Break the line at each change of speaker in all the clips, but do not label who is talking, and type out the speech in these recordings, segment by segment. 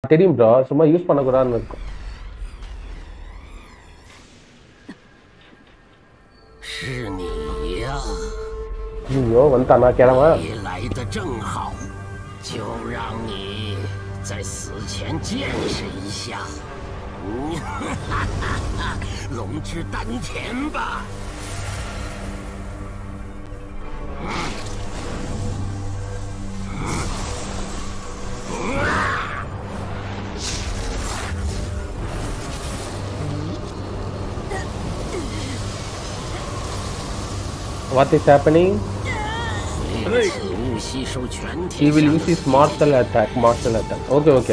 தெரியும் ப்ரோ சும்மா யூஸ் பண்ணக்கூடாதுன்னு இருக்கும் ஐயோ வந்துட்டானா கிழமை What is happening? He will use his martial attack. Okay, okay.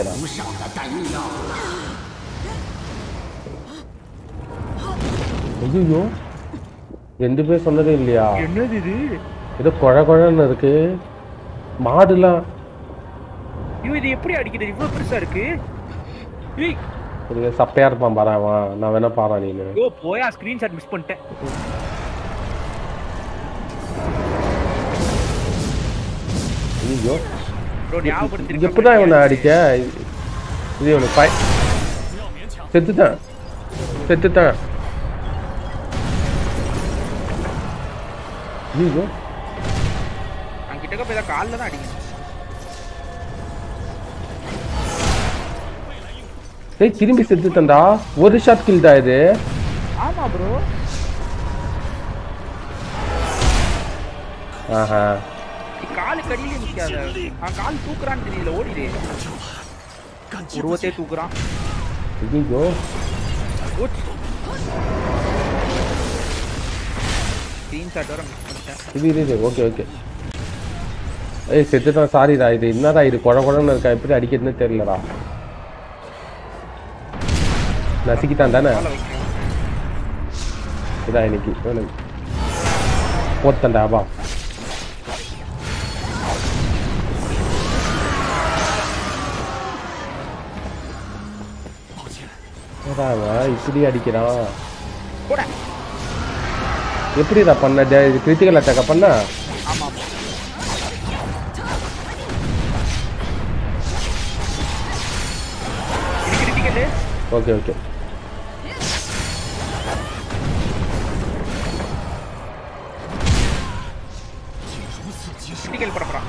ஐயோ ரெண்டு பேர் சொன்னதே இல்லையா
என்னது இது
ஏதோ குழகுழன்னு இருக்கு மாடுலாம்
இது எப்படி அடிக்கிறது இவ்வளவு பெருசா இருக்கு
இது சப்பையா இருப்பான் பாரு அவன் நான் வேணா பாறா நீனு
ஐயோ போயா ஸ்கிரீன்ஷாட் மிஸ் பண்ணிட்டேன்
ஐயோ
ப்ரோ ஞாபகப்படுத்திருக்கேன்
எப்பதான் இவனை அடிக்க இது இவனு செத்துட்டான் ஐயோ
நான் கிட்டக்க போய் கால்ல தான் அடிக்கணும்
ஏய் திரும்பி செத்துட்டேன்டா ஒரு ஷாட் கில் தான் இது
ஆமா ப்ரோ
ஆஹா
கால் கடியில நிக்காத நான் கால் தூக்குறான்னு தெரியல ஓடிடு உருவத்தை தூக்குறான்
ஐயோ
ஸ்கிரீன்ஷாட் வர மிஸ் பண்ணிட்டேன்
இது ஓகே ஏய் செத்துட்டான் சாரிடா இது என்னடா இது குழகுழன்னு இருக்கா எப்படி அடிக்கிறதுன்னு தெரியலடா நசிக்கிட்டான் தானே இதான் இன்னைக்கு போத்தண்டா வா இப்படி அடிக்கிறான் எப்படிடா பண்ண கிரிட்டிக்கல் அட்டாக்க பண்ண ஓகே
கிரிட்டிக்கல் பண்றான்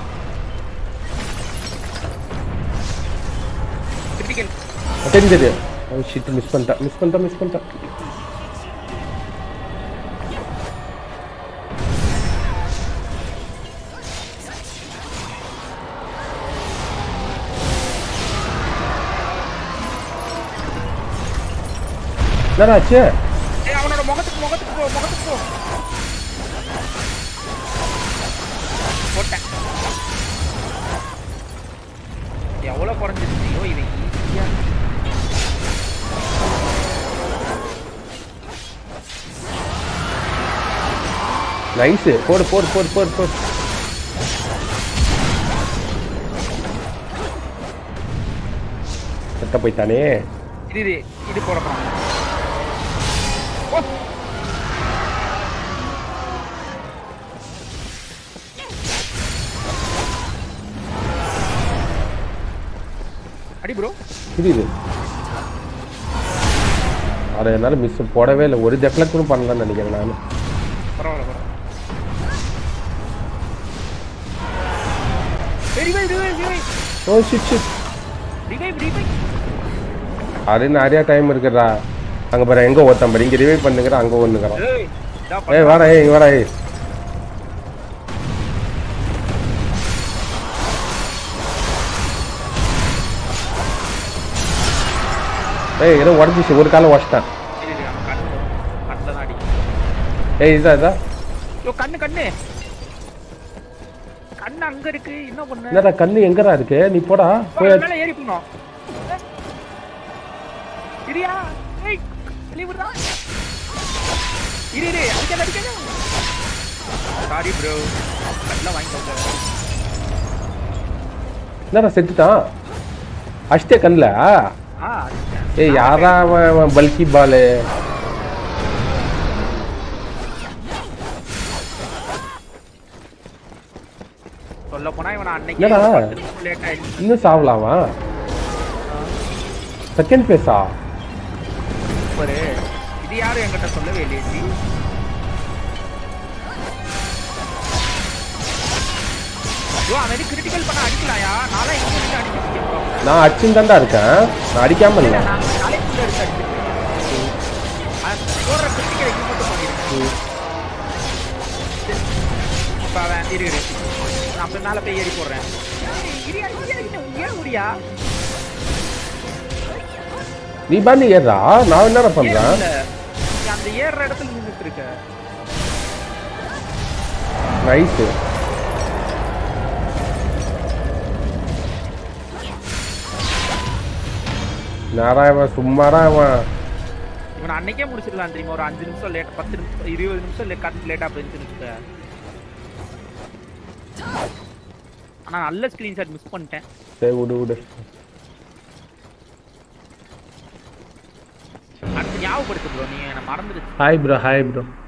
கிரிட்டிக்கல்
தெரிஞ்சது ஓ ஷிட் மிஸ் பண்ணிட்டேன் என்னடாச்சு
அவனோட முகத்துக்கு போ போட்டேன் எவ்வளவு குறைஞ்சிருச்சியோ இதை ஈஸியா
நைஸ் போடு செத்த போய்த்தானே
இது போறோம் அடி ப்ரோ
புரியுது அட என்னால மிஸ் போடவே இல்லை ஒரு ஜெஃப்லெக்ட் கூட பண்ணலாம்னு நினைக்கிறேன் நான்
பரவாயில்ல
ஓ ஷிட் அது நிறைய டைம் இருக்குடா அங்க பாரு எங்க ஓட்டம் பாரு இங்க ரிவைவ் பண்ணுங்கற அங்க ஒண்ணுங்கறான் ஏய் வாடா இங்க வாடா ஏய் ஏதோ உடைஞ்சிச்சு ஒரு கால வாஷ்டான் ஏய் இதா
யோ கண்ணு அங்க இருக்கு என்ன பண்ணு
என்னடா கண்ணு எங்கடா இருக்கு நீ போடா
போய் மேல ஏறி போணும் இரியா ஏய் லீவுடா இரி அடிக்க சாரி ப்ரோ நல்லா வாங்கிக்கோங்க
என்னடா செத்துட்டான் அஷ்டே கண்ணல ஏய் யாரா பல்கி பால்
சொல்ல போனா இவன் அன்னைக்கு லேட் ஆயிடுச்சு
இன்னும் சாவலாமா செகண்ட் ஃபேஸா?
சூப்பர். இது யாரும் என்கிட்ட சொல்லவே இல்லையே ஜி. யோ அவன் கிரிட்டிக்கல் பண்ண அடிக்கலாயா? நாளை இங்க இருந்து அடிச்சிட்டேன்.
நான் அடிச்சுதான்டா இருக்கேன். நான் அடிக்காம இல்ல.
நான் தலைக்குள்ள எடுத்து அடிச்சிட்டேன். அது போற கிரிட்டிக்கல் இங்க மட்டும் பண்ணிருக்கேன். இப்ப அவன் இரு. நான் அப்ப மேல போய் ஏறி போடுறேன். இரியா ஏன் முடியா?
நீ பண்ணி ஏறா, நான் என்ன பண்றேன்?
அந்த ஏற இடத்துல நின்னுட்டு இருக்க.
நைஸ். நாராயணன் சும்மாடா அவன்.
இவன் அன்னைக்கே முடிச்சிடலாம் தெரியுமா? ஒரு 5 நிமிஷம் லேட், 10 நிமிஷம் 20 நிமிஷம் லேட்டா போயிருந்துச்சு. ஆனா நல்ல ஸ்கிரீன்ஷாட் மிஸ் பண்ணிட்டேன்.
சரி விடு.
அடுத்து ஞாபகப்படுத்து ப்ரோ, நீ என்ன மறந்துடுச்சு.
Hi bro.